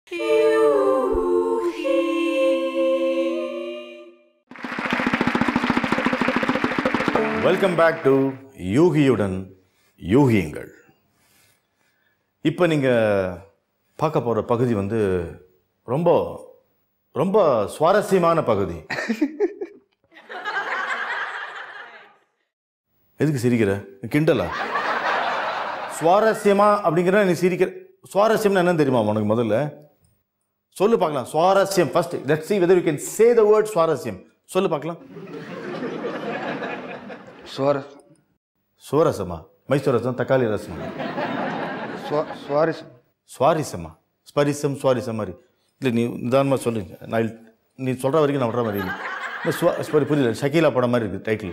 Welcome back to யூகியுடன் யூகியுங்கள். இப்போ நீங்கள் பார்க்க போகிற பகுதி வந்து ரொம்ப ரொம்ப சுவாரஸ்யமான பகுதி. எதுக்கு சிரிக்கிற? கிண்டலா? சுவாரஸ்யமா அப்படிங்கிற நீ சிரிக்கிற. சுவாரஸ்யம்னு என்னன்னு தெரியுமா உனக்கு? முதல்ல சொல்லு பார்க்கலாம். சுவாரஸ்யம் first. Let's see whether you can say the word சுவாரஸ்யம். சொல்லு பார்க்கலாம். சுவரசமா? மைசூர் ரசம், தக்காளி ரசம். சுவாரிசமா? ஸ்பரிசம் சுவாரிசம் மாதிரி இல்லை. நீ நிதானமாக சொல்லு. நான் நீ சொல்கிற வரைக்கும் நான் விடுற மாதிரி இல்லை. புரியல. ஷக்கீலா படம் மாதிரி இருக்குது டைட்டில்.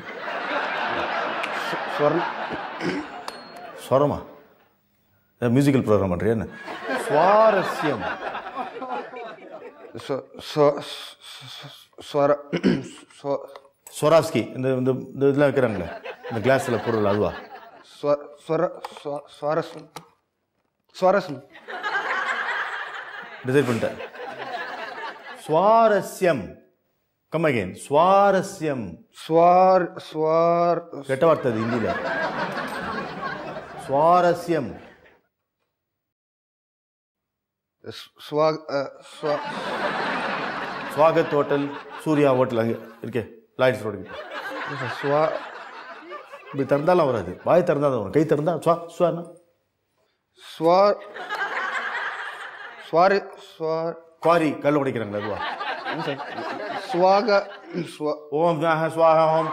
ஸ்வரமா? மியூசிக்கல் ப்ரோக்ராம் பண்ணுறியா என்ன? சுவாரஸ்யம். ஸ்வராஸ்கி இந்த இந்த இதெல்லாம் வைக்கிறாங்களே இந்த கிளாஸில் பொருள், அதுவா? டிசைட் பண்ணிட்டேன். சுவாரஸ்யம். Come again. சுவாரஸ்யம். கெட்ட வார்த்தை அது ஹிந்தியில். சுவாரஸ்யம். ஸ்வாகத் ஹோட்டல், சூர்யா ஹோட்டல் அங்கே இருக்கே, லாய்ட்ஸ் ரோடு. இப்படி திறந்தாலும் வராது. வாய் திறந்தா தான் வரும். கை திறந்தா ஸ்வானா? குவாரி கல் உடைக்கிறாங்களா அதுவா? ஓம் ஸ்வாஹம்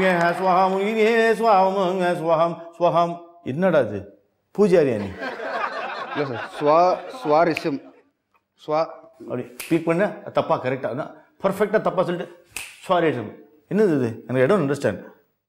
ஸ்வாஹம் ஸ்வாஹம். என்னடா அது? பூஜாரியா நீ? சுவாரஸ்யம். அப்படி ஸ்பீக் பண்ண தப்பா கரெக்டா பர்ஃபெக்டா தப்பா சொல்லிட்டு சுவாரஸ்யம். என்னது இது? எனக்கு ஐ டோன்ட் அண்டர்ஸ்டாண்ட்.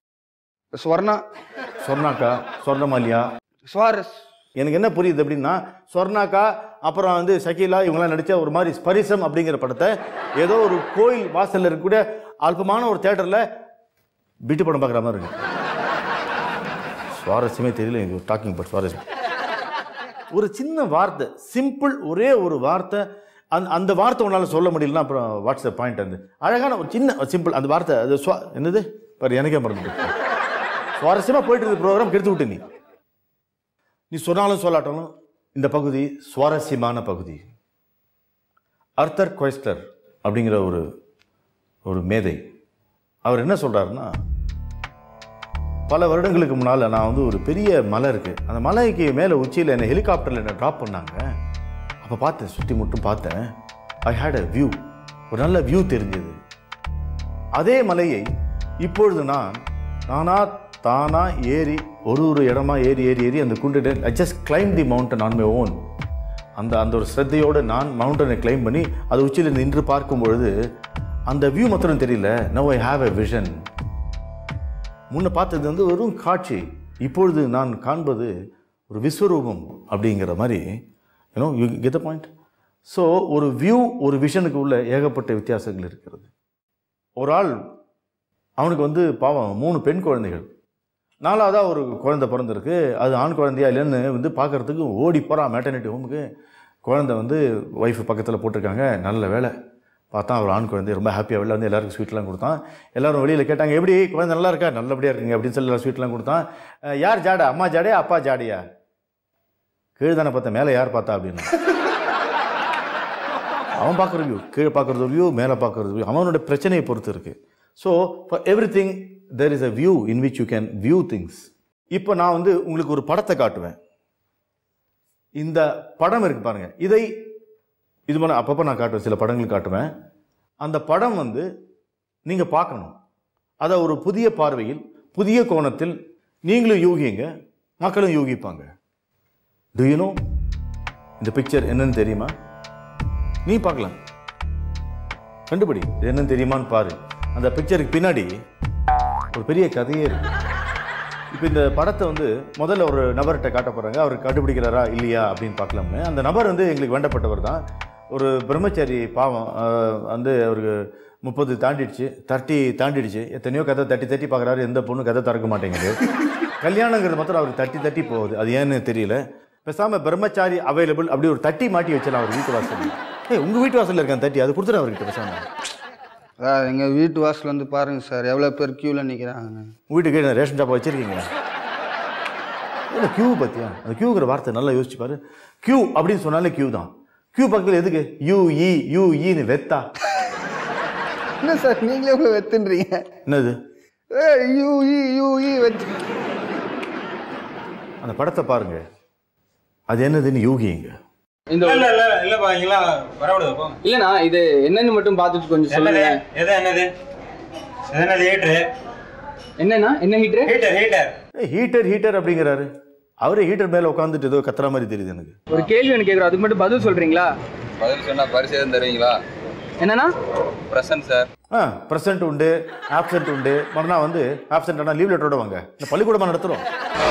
சொர்ணாக்கா, சொர்ணமாலியா, எனக்கு என்ன புரியுது அப்படின்னா, சொர்ணாக்கா அப்புறம் வந்து ஷக்கீலா இவங்கெல்லாம் நடித்த ஒரு மாதிரி ஸ்பரிசம் அப்படிங்கிற படத்தை ஏதோ ஒரு கோயில் வாசலில் இருக்கக்கூடிய அல்பமான ஒரு தேட்டரில் பீட்டு படம் பார்க்குற மாதிரி இருக்கு. சுவாரஸ்யமே தெரியல எனக்கு. டாக்கிங் பட் சுவாரஸ்யம். ஒரு சின்ன வார்த்தை, சிம்பிள், ஒரே ஒரு வார்த்தை. அந்த வார்த்தை உன்னால் சொல்ல முடியலன்னா அப்புறம் வாட்ஸ்அப் பாயிண்ட். வந்து அழகான ஒரு சின்ன சிம்பிள் அந்த வார்த்தை. அது என்னது பாரு, எனக்கே மறந்து. சுவாரஸ்யமாக போயிட்டு இருக்க ப்ரோக்ராம் கெடுத்து விட்டு நீ சொன்னாலும் சொல்லாட்டாலும் இந்த பகுதி சுவாரஸ்யமான பகுதி. ஆர்தர் கொய்ஸ்லர் அப்படிங்கிற ஒரு மேதை, அவர் என்ன சொல்கிறாருன்னா, பல வருடங்களுக்கு முன்னால் நான் வந்து ஒரு பெரிய மலை இருக்குது, அந்த மலைக்கு மேலே உச்சியில் என்னை ஹெலிகாப்டரில் என்னை ட்ராப் பண்ணாங்க. அப்போ பார்த்தேன், சுற்றி மட்டும் பார்த்தேன். ஐ ஹேட் அ வியூ, ஒரு நல்ல வியூ தெரிஞ்சது. அதே மலையை இப்பொழுது நானா தானா ஏறி ஒரு இடமா ஏறி அந்த குண்டு I just climb the mountain on my own. அந்த ஒரு ஸ்ரத்தையோடு நான் மவுண்டனை கிளைம் பண்ணி அது உச்சியில் நின்று பார்க்கும் பொழுது அந்த வியூ மாத்திரம் தெரியல. Now I have a vision. முன்ன பார்த்தது வந்து வெறும் காட்சி, இப்பொழுது நான் காண்பது ஒரு விஸ்வரூபம் அப்படிங்கிற மாதிரி. You know, you get the point. So ஒரு வியூ, ஒரு விஷனுக்கு உள்ள ஏகப்பட்ட வித்தியாசங்கள் இருக்கிறது. ஒரு ஆள், அவனுக்கு வந்து பாவம் 3 பெண் குழந்தைகள், 4வதாக ஒரு குழந்தை பிறந்திருக்கு. அது ஆண் குழந்தையா இல்லைன்னு வந்து பார்க்குறதுக்கு ஓடி போகிறான் மேட்டர்னிட்டி ஹோமுக்கு. குழந்தை வந்து ஒய்ஃபு பக்கத்தில் போட்டிருக்காங்க. நல்ல வேலை பார்த்தா அவர் ஆண் குழந்தை ரொம்ப ஹாப்பியாக வெளில வந்து எல்லாருக்கும் ஸ்வீட்லாம் கொடுத்தான். எல்லோரும் வெளியில் கேட்டாங்க, எப்படி குழந்தை நல்லா இருக்கா? நல்லபடியாக இருக்குங்க அப்படின்னு சொல்லி எல்லாம் ஸ்வீட்லாம் கொடுத்தான். யார் ஜாடா? அம்மா ஜாடையா அப்பா ஜாடையா? கீழே தானே பார்த்தேன், மேலே யார் பார்த்தா அப்படின்னு. அவன் பார்க்குற வியூ, கீழே பார்க்குறது வியூ, மேலே பார்க்குறது வியூ, அவனோட பிரச்சனையை பொறுத்து இருக்குது. So for everything there is a view in which you can view things. இப்போ நான் வந்து உங்களுக்கு ஒரு படத்தை காட்டுவேன். இந்த படம் இருக்கு பாருங்க, இது பண்ண அப்பப்போ நான் காட்டுவேன், சில படங்கள் காட்டுவேன். அந்த படம் வந்து நீங்கள் பார்க்கணும். அதை ஒரு புதிய பார்வையில், புதிய கோணத்தில் நீங்களும் யூகிங்க, மக்களும் யூகிப்பாங்க. Do you know இந்த பிக்சர் என்னன்னு தெரியுமா? நீ பார்க்கலாம், கண்டுபிடி என்னன்னு தெரியுமான்னு பாரு. அந்த பிக்சருக்கு பின்னாடி ஒரு பெரிய கதையே இருக்கு. இப்போ இந்த படத்தை வந்து முதல்ல ஒரு நபர்கிட்ட காட்ட போகிறாங்க. அவர் கண்டுபிடிக்கிறாரா இல்லையா அப்படின்னு பார்க்கலாம்னு. அந்த நபர் வந்து எங்களுக்கு வேண்டப்பட்டவர் தான். ஒரு பிரம்மச்சாரி பாவம். வந்து அவருக்கு 30 தாண்டிடுச்சு, 30 தாண்டிடுச்சு. எத்தனையோ கதை தட்டி பார்க்குறாரு, எந்த பொண்ணு கதை திறக்க மாட்டேங்குது. கல்யாணங்கிறது மாத்திரம் அவருக்கு தட்டி போகுது. அது ஏன்னு தெரியல. பேசாமல் பிரம்மச்சாரி அவைலபிள் அப்படி ஒரு தட்டி மாட்டி வச்சிடலாம் அவர் வீட்டு வாசல். உங்கள் வீட்டு வாசலில் இருக்க தட்டி அது கொடுத்துட்டு அவர்கிட்ட பேசாமல். சார் எங்கள் வீட்டு வாசல் வந்து பாருங்கள் சார், எவ்வளோ பேர் க்யூவில் நிற்கிறாங்க. உங்கள் வீட்டுக்கு ரேஷன் ஷாப்பை வச்சுருக்கீங்க. இல்லை க்யூ பார்த்தியா, அந்த க்யூங்கிற வார்த்தை நல்லா யோசிச்சு பாரு. க்யூ அப்படின்னு சொன்னாலே க்யூ தான். க்யூ பக்கத்தில் எதுக்கு யூஇன்னு வெத்தா? என்ன சார் நீங்களே உங்களை வெத்துன்றீங்க? என்னது யூஇ வெத்து? அந்த படத்தை பாருங்க, அது என்னதுன்னு யூகிங்க. இல்லண்ணா இது என்னன்னு மட்டும் பார்த்துட்டு கொஞ்சம் சொல்லுங்க. என்னன்னா என்ன ஹீட்டர் அப்படிங்கிறாரு. அவரே ஹீட்டர் மேல உட்காந்துட்டு ஏதோ கத்துற மாதிரி தெரியுது எனக்கு. ஒரு கேள்வி ஒன்று கேட்குறோம், அதுக்கு மட்டும் பதில் சொல்றீங்களா? பதில் சொன்னா பரிசு எதுவும் தருவீங்களா? என்னன்னா பிரசன்ட் சார். பிரசன்ட் உண்டு, ஆப்சென்ட் உண்டு. மறுநாள் வந்து ஆப்சென்ட் ஆனால் லீவ் லெட்டரோட வாங்க. இந்த பள்ளிக்கூடமா நடத்துறோம்.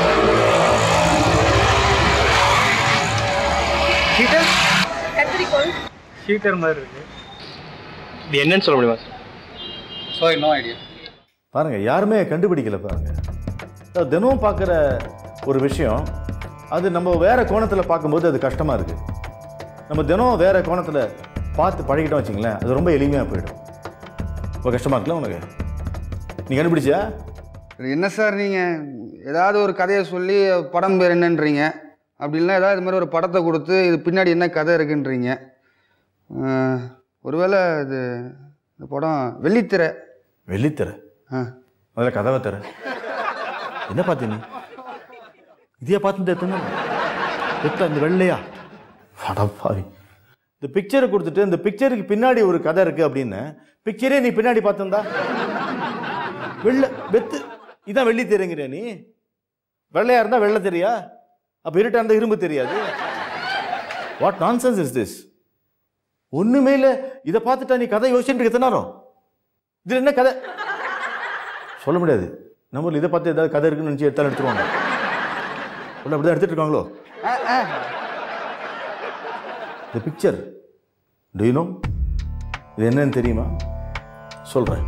ஹீட்டர் மாதிரி இருக்கு. இது என்னன்னு சொல்ல முடியுமா சார்? Sorry, no idea. பாருங்க, யாருமே கண்டுபிடிக்கல. பாருங்க, தினமும் பார்க்குற ஒரு விஷயம் அது நம்ம வேற கோணத்தில் பார்க்கும்போது அது கஷ்டமா இருக்கு. நம்ம தினம் வேற கோணத்தில் பார்த்து பழகிட்டோம் வச்சுங்களேன், அது ரொம்ப எளிமையாக போயிடும். ரொம்ப கஷ்டமா இருக்குல்ல உனக்கு? நீ கண்டுபிடிச்சியா? என்ன சார் நீங்கள் ஏதாவது ஒரு கதையை சொல்லி படம் பேர் என்னன்றீங்க, அப்படின்னா ஏதாவது இது மாதிரி ஒரு படத்தை கொடுத்து இது பின்னாடி என்ன கதை இருக்குன்றீங்க. ஒருவேளை இது இந்த படம் வெள்ளித்திரை. வெள்ளித்திரை? அதில் கதவை தர என்ன பார்த்தீங்க? இதையா பார்த்துட்டு எத்தனை இந்த வெள்ளையா அடப்பாவி. இந்த பிக்சரை கொடுத்துட்டு இந்த பிக்சருக்கு பின்னாடி ஒரு கதை இருக்கு அப்படின்னு பிக்சரே நீ பின்னாடி பார்த்துருந்தா வெள்ளை வெத்து இதான் வெள்ளி தெரியுங்கிற நீ. வெள்ளையா இருந்தா வெள்ளை தெரியா? அப்ப இருட்டா இருந்தா இரும்பு தெரியாது. What nonsense is this? ஒண்ணுமே இல்லை. இதை பார்த்துட்டா நீ கதை யோசிச்சுட்டு எத்தனை நேரம்? இதுல என்ன கதை சொல்ல முடியாது. நம்ம இதை பார்த்து ஏதாவது கதை இருக்குன்னு நினச்சி எடுத்தாலும் எடுத்துருவாங்க. அப்படிதான் எடுத்துட்டு இருக்காங்களோ? இந்த பிக்சர் டு யூ நோ இது என்னன்னு தெரியுமா? சொல்றேன்.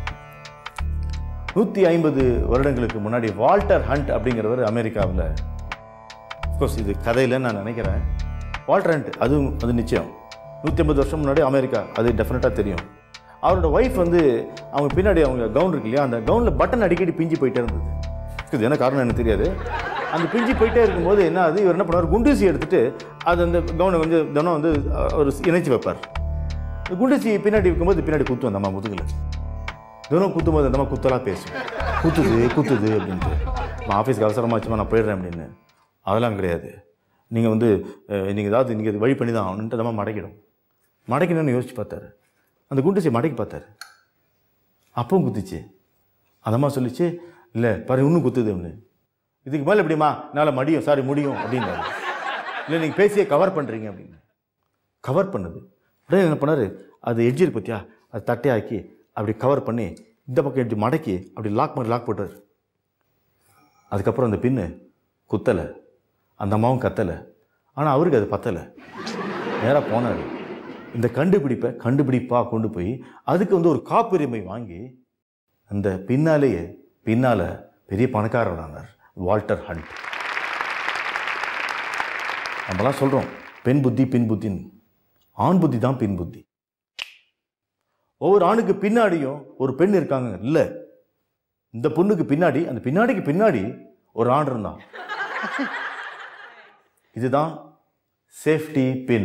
150 வருடங்களுக்கு முன்னாடி வால்டர் ஹண்ட் அப்படிங்கிறவர் அமெரிக்காவில், அஃப்கோர்ஸ் இது கதையில் நான் நினைக்கிறேன், வால்டர் ஹண்ட் அது நிச்சயம் 150 வருஷம் முன்னாடி அமெரிக்கா, அது டெஃபினட்டாக தெரியும். அவரோட ஒய்ஃப் வந்து அவங்க பின்னாடி அவங்க கவுன் இருக்கு இல்லையா, அந்த கவுனில் பட்டன் அடிக்கடி பிஞ்சு போயிட்டே இருந்தது. இது என்ன காரணம் எனக்கு தெரியாது. அந்த பிஞ்சு போயிட்டே இருக்கும்போது என்ன ஆகுது, இவர் என்ன பண்ணுவார், குண்டூசி எடுத்துட்டு அது அந்த கவுனை வந்து தினம் வந்து ஒரு இணைச்சி வைப்பார். குண்டூசி பின்னாடி இருக்கும்போது பின்னாடி குத்தும் அந்த அம்மா முதுகில். தினம் குத்தும் போது அந்த அம்மா குத்தலாக பேசும், குத்துது அப்படின்ட்டு. நான் ஆஃபீஸ்க்கு அவசரமாக வச்சுமா நான் போயிடுறேன் அப்படின்னு. அதெல்லாம் கிடையாது, நீங்கள் வந்து நீங்கள் ஏதாவது நீங்கள் வழி பண்ணி தான் ஆகணுன்ட்டு அந்த அம்மா மடக்கணும்னு யோசிச்சு பார்த்தாரு. அந்த குண்டூசி மடக்கி பார்த்தாரு, அப்பவும் குத்துச்சு. அந்த அம்மா சொல்லிச்சு, இல்லை பாரு இன்னும் குத்துது அப்படின்னு. இதுக்கு மேலே எப்படிமா என்னால் முடியும் அப்படின்னாரு. இல்லை நீங்கள் பேசியே கவர் பண்ணுறீங்க அப்படின்னு. கவர் பண்ணுது. உடனே என்ன பண்ணார், அது எட்ஜ் இருக்கு பார்த்தியா, அது தட்டையாக்கி அப்படி கவர் பண்ணி இந்த பக்கம் எட்ஜ் மடக்கி அப்படி லாக் போட்டார். அதுக்கப்புறம் அந்த பின்னு குத்தலை, அந்த அம்மாவும் கத்தலை. ஆனால் அவருக்கு அது பத்தலை. நேராக போனார். இந்த கண்டுபிடிப்பாக கொண்டு போய் அதுக்கு வந்து ஒரு காப்புரிமை வாங்கி அந்த பின்னால் பெரிய பணக்காரரானார் வால்டர் ஹண்ட். நம்மளாம் சொல்கிறோம் பெண் புத்தி பின் புத்தின்னு. ஆண் புத்தி தான் பின் புத்தி. ஒவ்வொரு ஆணுக்கு பின்னாடியும் ஒரு பெண் இருக்காங்க. இல்லை, இந்த பொண்ணுக்கு பின்னாடி அந்த பின்னாடிக்கு பின்னாடி ஒரு ஆண் இருந்தான். இதுதான் சேஃப்டி பின்.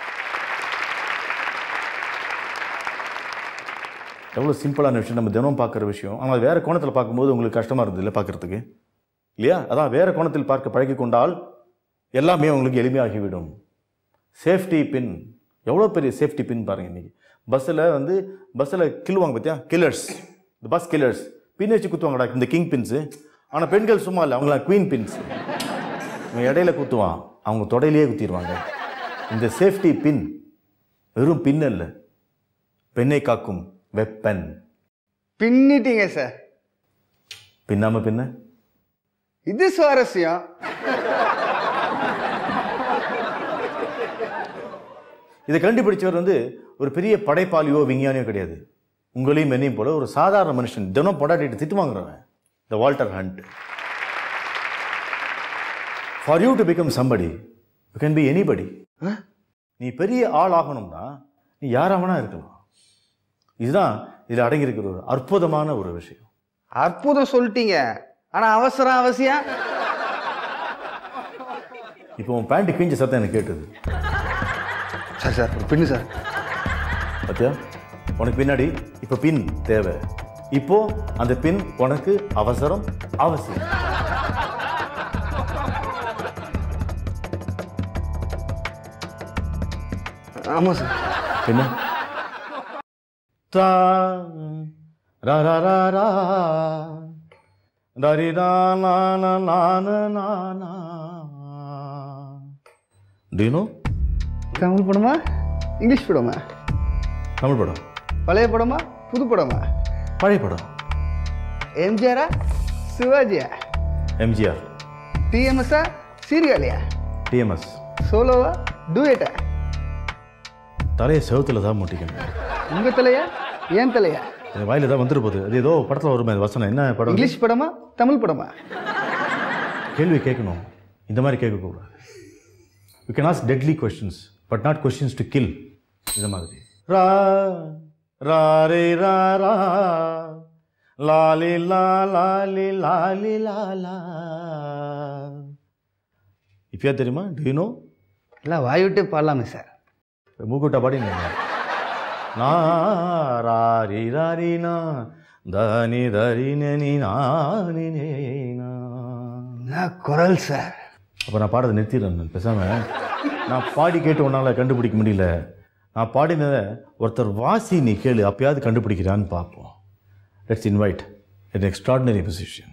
எவ்வளோ சிம்பிளான விஷயம், நம்ம தினம் பார்க்குற விஷயம். ஆனால் வேறு கோணத்தில் பார்க்கும்போது உங்களுக்கு கஷ்டமாக இருந்தது இல்லை பார்க்குறதுக்கு, இல்லையா? அதான் வேறு கோணத்தில் பார்க்க பழகி கொண்டால் எல்லாமே உங்களுக்கு எளிமையாகிவிடும். சேஃப்டி பின், எவ்வளோ பெரிய சேஃப்டி பின் பாருங்கள். இன்றைக்கி பஸ்ஸில் கில்லுவாங்க பார்த்தியா, கில்லர்ஸ், இந்த பஸ் கில்லர்ஸ் பின் வச்சு குத்துவாங்கடா, இந்த கிங் பின்ஸு. ஆனால் பெண்கள் சும்மா இல்லை, அவங்களாம் குவீன் பின்ஸ். இவன் இடையில குத்துவான், அவங்க தொடையிலேயே குத்திடுவாங்க. இந்த சேஃப்டி பின் வெறும் பின் அல்ல, பெண்ணை காக்கும் வெப்பன். பின்னிட்டீங்க சார். பின்னாம பின்ன இது சுவாரஸ்யம். இதை கண்டுபிடிச்சவர் வந்து ஒரு பெரிய படைப்பாளியோ விஞ்ஞானியோ கிடையாது. உங்களையும் என்னையும் போல ஒரு சாதாரண மனுஷன், தினம் பொடாட்டிட்டு திட்டு வாங்குறவன், இந்த Walter Hunt. For you to become somebody you can be anybody. நீ பெரிய ஆள் ஆகணும்னா நீ யாராவனா இருக்கலாம். இதுதான் இதில் அடங்கியிருக்கிற ஒரு அற்புதமான ஒரு விஷயம். அற்புதம் சொல்லிட்டீங்க, ஆனால் அவசியம். இப்போ உன் பேண்ட் கிழிஞ்ச சத்தம் எனக்கு கேட்டது. சார் பின்னு சார். பார்த்தியா, உனக்கு பின்னாடி இப்போ பின் தேவை. இப்போ அந்த பின் உனக்கு அவசியம். ஆமாம் சார். என்ன தா ரா ரா ரா ரா டரி ரா நா நா நா நா நா. Do you know? தமிழ் படமா இங்கிலீஷ் படமா? தமிழ் படம். பழைய படமா புது படமா? பழைய படம். எம்ஜிஆரா சிவாஜியா? எம்ஜிஆர். டிஎம்எஸ்ஸா சீர்காழியா? டிஎம்எஸ். சோலோவா டூயட்டா? தலையை செவத்தில் தான் முட்டிக்கணும். உங்கள் தலையா ஏன் தலையா? வாயில் தான் வந்துட்டு போகுது. அது ஏதோ படத்தில் வருமே வசனம். என்ன படம்? இங்கிலீஷ் படமா தமிழ் படமா? கேள்வி கேட்கணும், இந்த மாதிரி கேட்கக்கூடாது. You can ask deadly questions but not questions to kill. இந்த மாதிரி ரா ரா ரே ரா ரா லாலி லா லாலி லாலி லாலா. இப்பயா தெரியுமா? Do you know? இல்லை வாய் விட்டு பாடலாமே சார். மூக்கூட்டா பாடி ராரி ராரி நா தனி தரி நி நானி குரல் சார். அப்போ நான் பாடுறதை நிறுத்திடுறேன் பேசாமல். நான் பாடி கேட்டு ஒன்றால் கண்டுபிடிக்க முடியல. நான் பாடினதை ஒருத்தர் வாசி நீ கேளு, அப்பயாவது கண்டுபிடிக்கிறான்னு பார்ப்போம். Let's invite an extraordinary musician.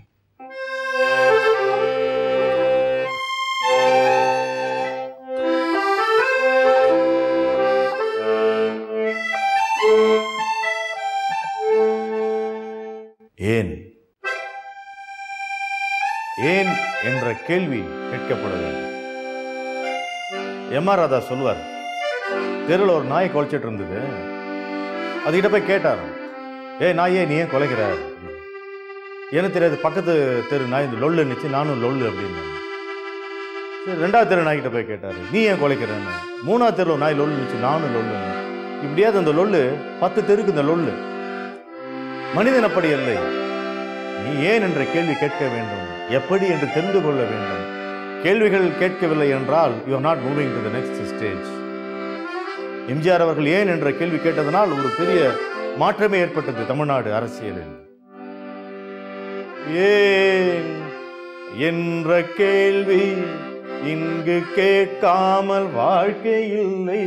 ஏன் ஏன் என்ற கேள்வி கேட்கப்பட வேண்டும். எம்.ஆர். ராதா சொல்வார், தெருவில் ஒரு நாய் குலைச்சிட்டு இருந்தது. அதுகிட்ட போய் கேட்டார், நாயே நீ ஏன் குலைக்கிற? எனக்கு தெரியாது, பக்கத்து தெரு நாய் இந்த லொல்லு நிச்சு, நானும் லொல்லு அப்படின்னு. சரி, ரெண்டாவது தெரு நாய்கிட்ட போய் கேட்டார், நீ ஏன் குலைக்கிறேன்னு. மூணாவது தெருவில் நாய் லொல்லு நிச்சு, நானும் லொல்லு. இப்படியாவது அந்த லொல்லு 10 தெருக்கு இந்த லொல்லு. மனிதன் அப்படி இல்லை. நீ ஏன் என்ற கேள்வி கேட்க வேண்டும், எப்படி என்று தெரிந்து கொள்ள வேண்டும். கேள்விகள் கேட்கவில்லை என்றால் you are not moving to the next stage. MGR அவர்கள் ஏன் என்ற கேள்வி கேட்டதனால் ஒரு பெரிய மாற்றமே ஏற்பட்டது தமிழ்நாடு அரசியலில். ஏன் என்ற கேள்வி இங்கு கேட்காமல் வாழ்க்கை இல்லை.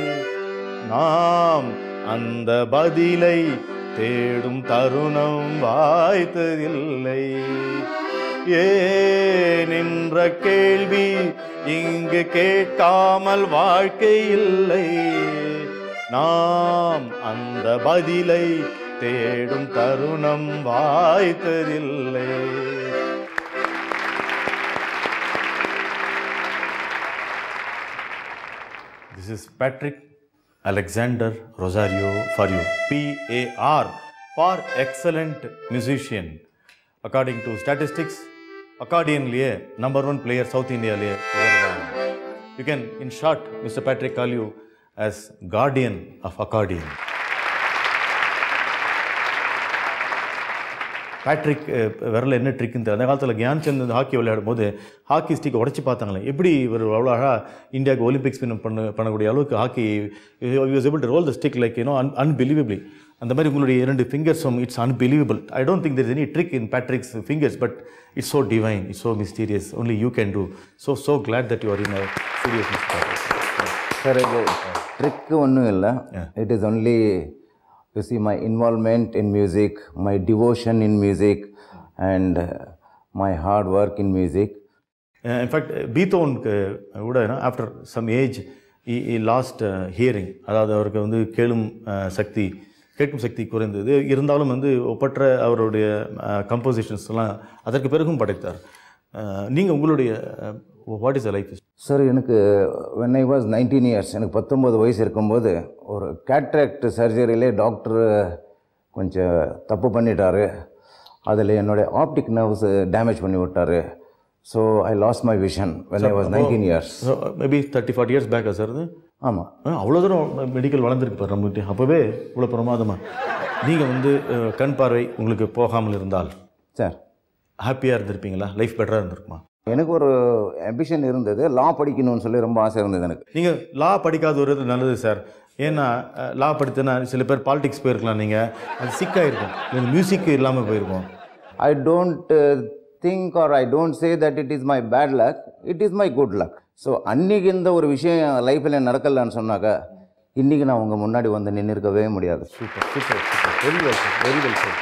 நாம் அந்த பதிலை தேடும் தருணம் வாய்த்ததில்லை. ஏன் என்ற கேள்வி இங்கு கேட்காமல் வாழ்க்கை இல்லை. நாம் அந்த பதிலை தேடும் தருணம் வாய்த்ததில்லை. This is Patrick Alexander Rosario for you. PAR for excellent musician. According to statistics, accordion liye number 1 player South India liye. You can in short Mr. Patrick call you as guardian of accordion. Patrick விரல என்ன ட்ரிக்குன்னு தெரியல. அந்த காலத்தில் கியான்சந்த் இந்த hockey விளையாடும் போது hockey stick உடச்சி பார்த்தாங்களே, எப்படி இவர் அவ்வளோ அழகாக இந்தியாவுக்கு ஒலிம்பிக்ஸ் பண்ணக்கூடிய அளவுக்கு hockey was able to roll the stick like unbelievably. அந்த மாதிரி உங்களுடைய 2 ஃபிங்கர்ஸும் it's unbelievable. I don't think there is any trick in Patrick's fingers, but it's so divine, it's so mysterious. Only you can do. So glad that you are in a seriousness. Sir, இது trick ஒன்றும் இல்லை. It is only you see my involvement in music, my devotion in music, and my hard work in music. In fact, Beethoven கூட after some age he lost hearing. அதாவது அவருக்கு வந்து கேட்கும் சக்தி குறைந்தது. இருந்தாலும் வந்து ஒப்பற்ற அவருடைய கம்போசிஷன்ஸ்லாம் அதற்கு பிறகும் படைத்தார். நீங்கள் உங்களுடைய what is the life? Sir, எனக்கு when I was 19 years, எனக்கு 19 வயசு இருக்கும்போது ஒரு கேட்ராக்ட் சர்ஜரியிலே டாக்டர் கொஞ்சம் தப்பு பண்ணிட்டார். அதில் என்னுடைய ஆப்டிக் நர்வ்ஸ் டேமேஜ் பண்ணி விட்டார். So I lost my vision when I was 19 years. So, maybe 30-40 years back sir அது ஆமாம். அவ்வளோ தூரம் மெடிக்கல் வளர்ந்துருக்கு பாரு நம்மகிட்ட. அப்போவே இவ்வளோ பிரமாதமாக நீங்கள் வந்து கண் பார்வை உங்களுக்கு போகாமல் இருந்தால் சார் ஹாப்பியாக இருந்திருப்பீங்களா? லைஃப் பெட்டராக இருந்திருக்குமா? எனக்கு ஒரு ஆம்பிஷன் இருந்தது, லா படிக்கணும்னு சொல்லி ரொம்ப ஆசை இருந்தது எனக்கு. நீங்கள் லா படிக்காத ஒரு நல்லது சார். ஏன்னா லா படித்தனா சில பேர் பாலிடிக்ஸ் போயிருக்கலாம், நீங்கள் அது சிக்காக இருக்கும், இந்த மியூசிக் இல்லாமல் போயிருக்கும். I don't think or I don't say that it is my bad luck, it is my good luck. So அன்றைக்கி இந்த ஒரு விஷயம் லைஃப்பில் நடக்கலான்னு சொன்னாக்கா இன்றைக்கி நான் உங்கள் முன்னாடி வந்து நின்று இருக்கவே முடியாது. Super super super, very well sir, very well sir.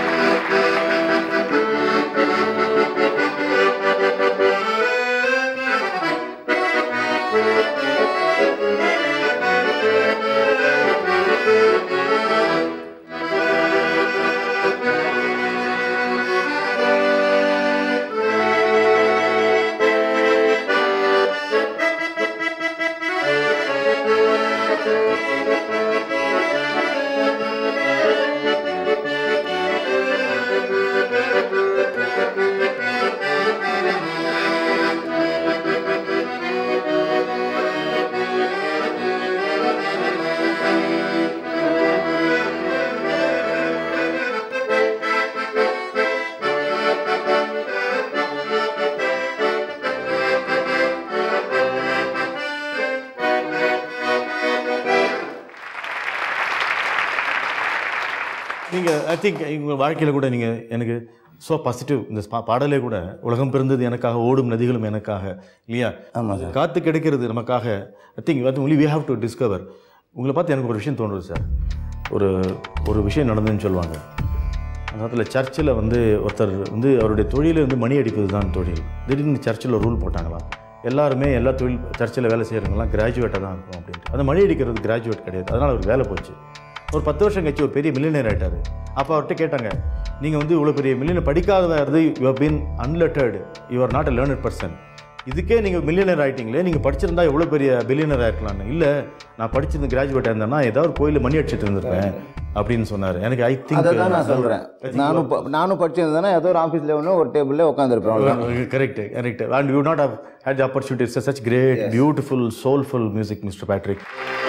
நீங்கள் ஐ திங்க் உங்கள் வாழ்க்கையில் கூட நீங்கள் எனக்கு ஸோ பாசிட்டிவ், இந்த பாடலே கூட உலகம் பிறந்தது எனக்காக, ஓடும் நதிகளும் எனக்காக, இல்லையா? ஆமாம் சார். காற்று கிடைக்கிறது நமக்காக. ஐ திங்க் அது only we have to discover. உங்களை பார்த்து எனக்கு ஒரு விஷயம் தோணுது சார். ஒரு விஷயம் நடந்ததுன்னு சொல்லுவாங்க. அந்த நேரத்தில் சர்ச்சில் வந்து ஒருத்தர் வந்து அவருடைய தொழிலை வந்து மணி அடிப்பது தான் தொழில். திடீர்னு சர்ச்சில் ரூல் போட்டாங்களாம், எல்லாருமே எல்லா தொழில் சர்ச்சில் வேலை செய்கிறவங்களாம் கிராஜுவேட்டாக தான் இருக்கும் அப்படின்ட்டு. அந்த மணி அடிக்கிறது கிராஜுவேட் கிடையாது. அதனால் அவருக்கு வேலை போச்சு. ஒரு 10 வருஷம் கழிச்சு ஒரு பெரிய மில்லியனர் ஆகிட்டார். அப்போ அவர்கிட்ட கேட்டாங்க, நீங்கள் வந்து இவ்வளோ பெரிய மில்லியனர் படிக்காததாக இருந்து you have been unlettered, you are not a learned person, இதுக்கே நீங்கள் மில்லியனர் ஆகிட்டீங்களே, நீங்கள் படிச்சிருந்தா எவ்வளோ பெரிய பில்லியனர் ஆகிருக்கலான்னு. இல்லை, நான் படிச்சிருந்து கிராஜுவேட் இருந்தேன்னா ஏதாவது ஒரு கோயிலில் மணி அடிச்சுட்டு இருந்திருப்பேன் அப்படின்னு சொன்னார். எனக்கு ஐ திங்க் அதை தான் நான் சொல்கிறேன். நானும் படிச்சிருந்தேன்னா ஏதோ ஒரு ஆஃபீஸில் ஒன்று ஒரு டேபிளில் உட்காந்துருப்பேன். Correct correct. And you not have had the opportunity. It's such great beautiful soulful music mister Patrick.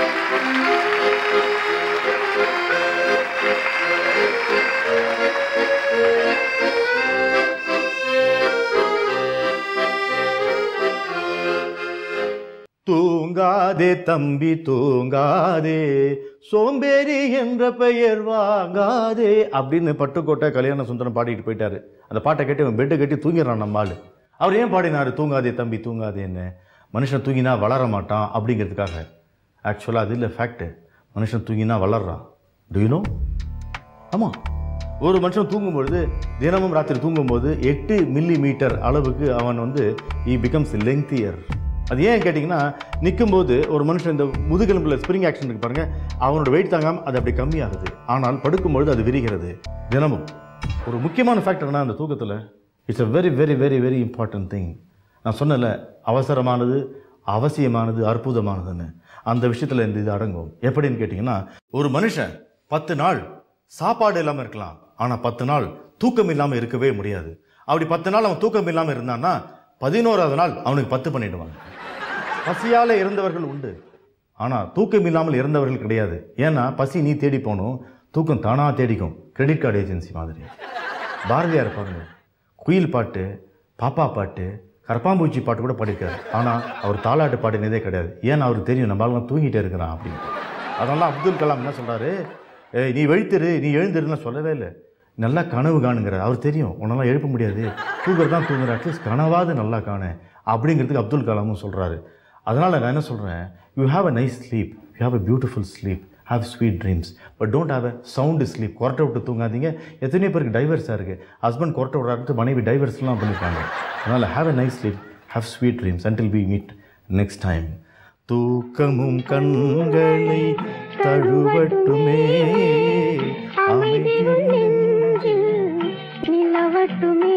தூங்காதே தம்பி தூங்காதே, சோம்பேறி என்ற பெயர் வாங்காதே அப்படின்னு பட்டுக்கோட்டை கல்யாண சுந்தரம் பாடிட்டு போயிட்டாரு. அந்த பாட்டை கேட்டு அவன் பெட்டை கட்டி தூங்கிடுறான் நம்ம ஆள். அவர் ஏன் பாடினார் தூங்காதே தம்பி தூங்காதேன்னு? மனுஷன் தூங்கினா வளர மாட்டான் அப்படிங்கிறதுக்காக. ஆக்சுவலாக அது இல்லை ஃபேக்ட்டு. மனுஷன் தூங்கினா வளர்றான். To you no? ஆமாம், ஒரு மனுஷன் தூங்கும்பொழுது, தினமும் ராத்திரி தூங்கும்போது 8 மில்லிமீட்டர் அளவுக்கு அவன் வந்து ஈ பிகம்ஸ் லெங்க்தியர். அது ஏன் கேட்டிங்கன்னா, நிற்கும்போது ஒரு மனுஷன் இந்த முதுகெலும்பில் ஸ்ப்ரிங் ஆக்ஷன் இருக்கு பாருங்கள், அவனோட வெயிட் தாங்காமல் அது அப்படி கம்மியாகுது. ஆனால் படுக்கும்பொழுது அது விரிகிறது தினமும். ஒரு முக்கியமான ஃபேக்டர்னா அந்த தூக்கத்தில் it's a very very very very important thing. நான் சொன்னல, அவசரமானது, அவசியமானது, அற்புதமானதுன்னு. அந்த விஷயத்தில் இந்த இது அடங்கும். எப்படின்னு கேட்டிங்கன்னா, ஒரு மனுஷன் 10 நாள் சாப்பாடு இல்லாமல் இருக்கலாம், ஆனால் 10 நாள் தூக்கம் இல்லாமல் இருக்கவே முடியாது. அப்படி 10 நாள் அவன் தூக்கம் இல்லாமல் இருந்தான்னா 11ஆவது நாள் அவனுக்கு 10 பண்ணிடுவாங்க. பசியால் இருந்தவர்கள் உண்டு, ஆனால் தூக்கம் இல்லாமல் இருந்தவர்கள் கிடையாது. ஏன்னா பசி நீ தேடி போகணும், தூக்கம் தானாக தேடிக்கும். கிரெடிட் கார்டு ஏஜென்சி மாதிரி. பாரதியார் பாருங்க, குயில் பாட்டு, பாப்பா பாட்டு, கரப்பாம்பூச்சி பாட்டு கூட பாடியிருக்காரு. ஆனால் அவர் தாலாட்டு பாடினதே கிடையாது. ஏன்னா அவருக்கு தெரியும் நம்மளால தூங்கிட்டே இருக்கிறான் அப்படின்னு. அதனால அப்துல் கலாம் என்ன சொல்கிறாரு, நீ வெழித்திரு, நீ எழுந்திருன்னு சொல்லவே இல்லை, நல்லா கனவு காணுங்கிற. அவர் தெரியும் உன்னெல்லாம் எழுப்ப முடியாது, தூங்குறது தான் தூங்குற, அட்லீஸ்ட் கனவாவது நல்லா காணு அப்படிங்கிறதுக்கு அப்துல் கலாமும் சொல்கிறாரு. அதனால் நான் என்ன சொல்கிறேன், you have a nice sleep, you have a beautiful sleep, have sweet dreams, but don't have a sound sleep. கொரட்டை விட்டு தூங்காதீங்க. எத்தனையோ பேருக்கு டைவர்ஸாக இருக்குது. ஹஸ்பண்ட் கொரட்டை விடாது, மனைவி டைவர்ஸ்லாம் பண்ணியிருக்காங்க. அதனால் have a nice sleep, have sweet dreams until we meet next time. தூக்கமும் கண்களை தழுவட்டுமே, நிலவட்டுமே.